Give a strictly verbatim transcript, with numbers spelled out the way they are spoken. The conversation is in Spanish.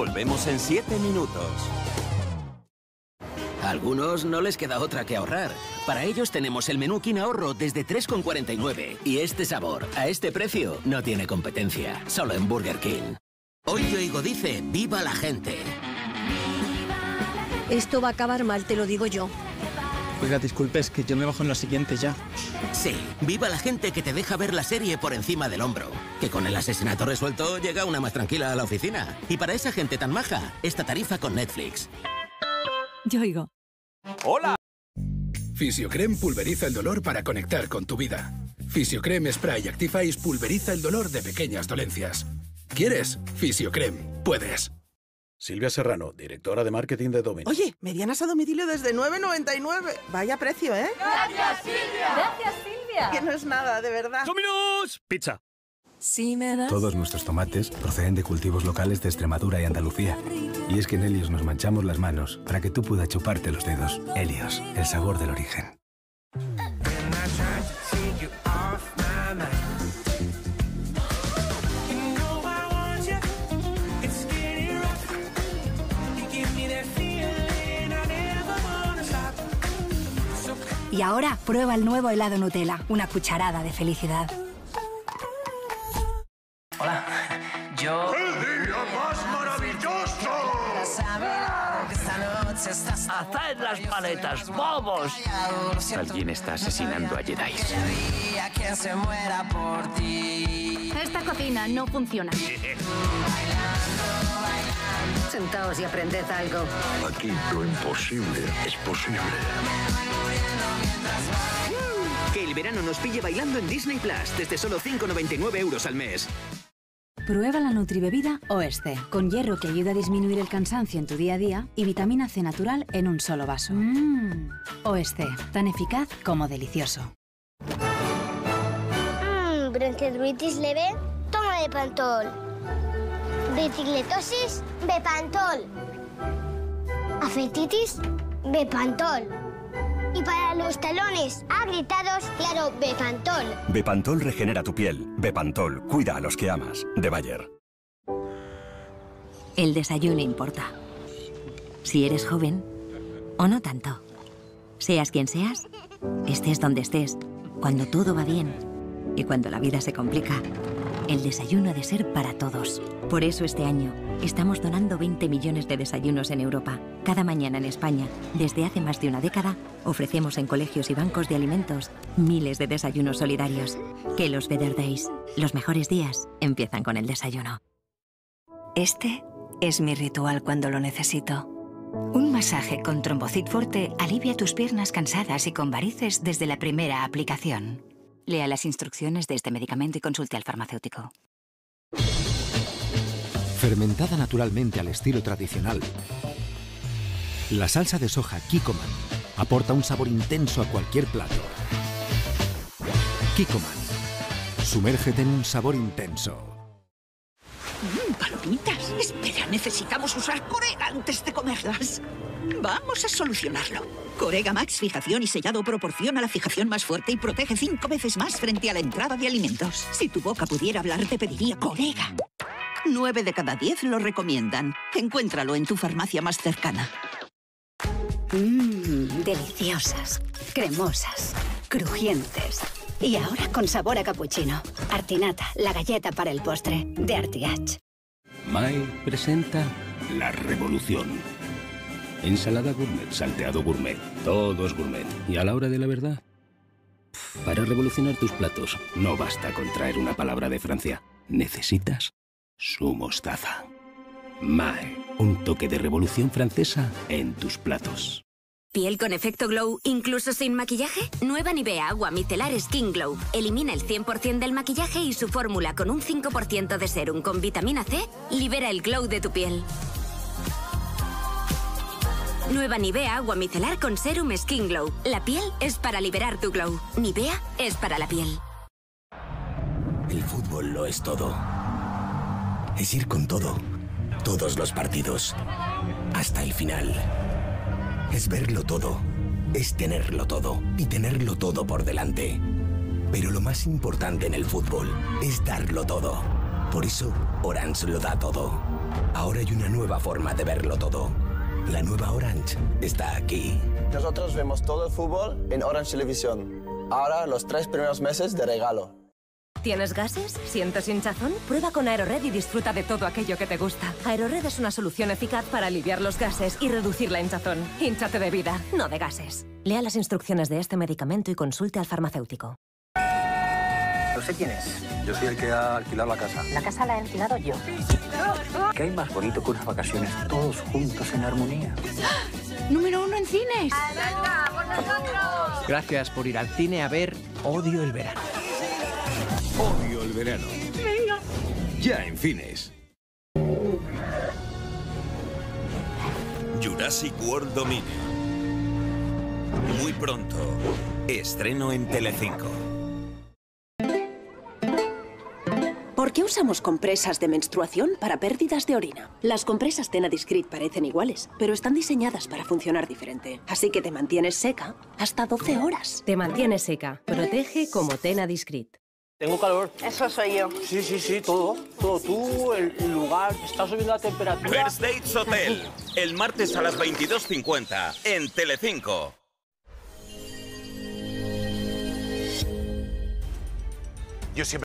Volvemos en siete minutos. A algunos no les queda otra que ahorrar. Para ellos tenemos el menú King Ahorro desde tres con cuarenta y nueve. Y este sabor, a este precio, no tiene competencia. Solo en Burger King. Hoy Yoigo dice, ¡viva la gente! Esto va a acabar mal, te lo digo yo. Oiga, disculpe, es que yo me bajo en lo siguiente ya. Sí, viva la gente que te deja ver la serie por encima del hombro. Que con el asesinato resuelto llega una más tranquila a la oficina. Y para esa gente tan maja, esta tarifa con Netflix. Yoigo. ¡Hola! Fisiocrem pulveriza el dolor para conectar con tu vida. Fisiocrem Spray Actifaice pulveriza el dolor de pequeñas dolencias. ¿Quieres? Fisiocrem. Puedes. Silvia Serrano, directora de marketing de Domino's. Oye, medianas a domicilio desde nueve noventa y nueve. Vaya precio, ¿eh? ¡Gracias, Silvia! ¡Gracias, Silvia! Que no es nada, de verdad. ¡Domino's! ¡Pizza! Sí, me das. Todos nuestros tomates proceden de cultivos locales de Extremadura y Andalucía. Y es que en Helios nos manchamos las manos para que tú puedas chuparte los dedos. Helios, el sabor del origen. Y ahora prueba el nuevo helado Nutella, una cucharada de felicidad. Hola, yo... ¡El día más maravilloso! ¡Haced las paletas, bobos! Alguien está asesinando a Jedi. Esta cocina no funciona. Sentaos y aprended algo. Aquí lo imposible es posible. Que el verano nos pille bailando en Disney Plus desde solo cinco con noventa y nueve euros al mes. Prueba la Nutribebida O S C, con hierro que ayuda a disminuir el cansancio en tu día a día y vitamina C natural en un solo vaso. Mm. O S C, tan eficaz como delicioso. Mmm, bronquiolitis leve, toma Bepantol. Bicicletosis, Bepantol. Afetitis, Bepantol. Y para los talones agrietados, claro, Bepantol. Bepantol regenera tu piel. Bepantol, cuida a los que amas. De Bayer. El desayuno importa. Si eres joven o no tanto. Seas quien seas, estés donde estés, cuando todo va bien y cuando la vida se complica. El desayuno ha de ser para todos. Por eso este año estamos donando veinte millones de desayunos en Europa. Cada mañana en España, desde hace más de una década, ofrecemos en colegios y bancos de alimentos miles de desayunos solidarios. Que los Better Days, los mejores días, empiezan con el desayuno. Este es mi ritual cuando lo necesito. Un masaje con Trombocid Forte alivia tus piernas cansadas y con varices desde la primera aplicación. Lea las instrucciones de este medicamento y consulte al farmacéutico. Fermentada naturalmente al estilo tradicional, la salsa de soja Kikkoman aporta un sabor intenso a cualquier plato. Kikkoman, sumérgete en un sabor intenso. Mm, ¡Palomitas! Espera, necesitamos usar Corega antes de comerlas. Vamos a solucionarlo. Corega Max Fijación y Sellado proporciona la fijación más fuerte y protege cinco veces más frente a la entrada de alimentos. Si tu boca pudiera hablar, te pediría Corega. Nueve de cada diez lo recomiendan. Encuéntralo en tu farmacia más cercana. Mmm, deliciosas, cremosas, crujientes. Y ahora con sabor a capuchino. Artinata, la galleta para el postre, de Artiach. Mae presenta La Revolución. Ensalada gourmet, salteado gourmet, todo es gourmet. Y a la hora de la verdad, para revolucionar tus platos, no basta con traer una palabra de Francia. Necesitas su mostaza. Mae, un toque de revolución francesa en tus platos. ¿Piel con efecto glow incluso sin maquillaje? Nueva Nivea Agua Micelar Skin Glow. Elimina el cien por cien del maquillaje y su fórmula con un cinco por ciento de serum con vitamina C libera el glow de tu piel. Nueva Nivea Agua Micelar con serum Skin Glow. La piel es para liberar tu glow. Nivea es para la piel. El fútbol lo es todo. Es ir con todo. Todos los partidos. Hasta el final. Es verlo todo. Es tenerlo todo. Y tenerlo todo por delante. Pero lo más importante en el fútbol es darlo todo. Por eso, Orange lo da todo. Ahora hay una nueva forma de verlo todo. La nueva Orange está aquí. Nosotros vemos todo el fútbol en Orange Televisión. Ahora los tres primeros meses de regalo. ¿Tienes gases? ¿Sientes hinchazón? Prueba con Aerored y disfruta de todo aquello que te gusta. Aerored es una solución eficaz para aliviar los gases y reducir la hinchazón. Hínchate de vida, no de gases. Lea las instrucciones de este medicamento y consulte al farmacéutico. No sé quién es. Yo soy el que ha alquilado la casa. La casa la he alquilado yo. ¿Qué hay más bonito que unas vacaciones todos juntos en armonía? ¡Número uno en cines! ¡Venga, por nosotros! Gracias por ir al cine a ver Odio el verano. Odio el verano. Venga. Ya en cines. Jurassic World Dominion. Muy pronto. Estreno en Telecinco. ¿Por qué usamos compresas de menstruación para pérdidas de orina? Las compresas Tenadiscret parecen iguales, pero están diseñadas para funcionar diferente. Así que te mantienes seca hasta doce horas. Te mantienes seca. Protege como Tenadiscret. Tengo calor. Eso soy yo. Sí, sí, sí, todo. Todo. Tú, el, el lugar, está subiendo la temperatura. First Dates Hotel. El martes a las veintidós cincuenta en Telecinco. Yo siempre